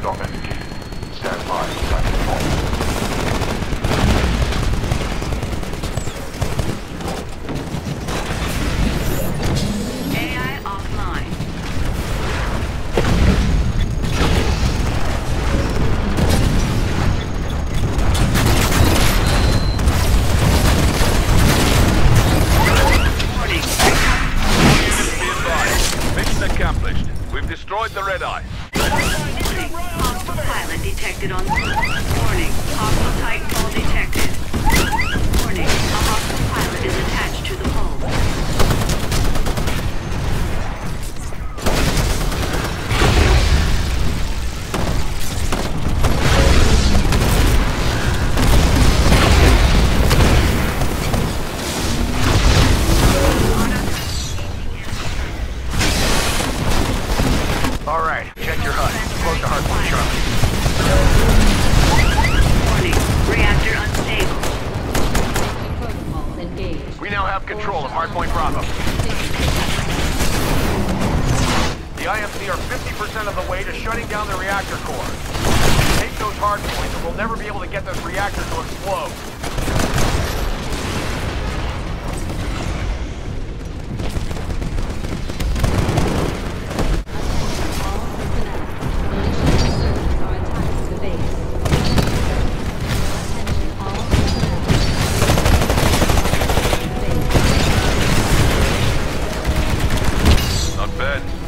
Command on it. Stand by. Time to fall. Destroyed the Red Eye. Hostile pilot detected on... Warning. Hostile Titanfall detected. Warning. A hostile pilot is attached to the hull. Alright, check your HUD. Close to hardpoint Charlie. Warning. Reactor unstable. Protocol engaged. We now have control of hardpoint Bravo. The IMC are 50% of the way to shutting down the reactor core. Take those hardpoints and we'll never be able to get this reactor to explode. Not bad.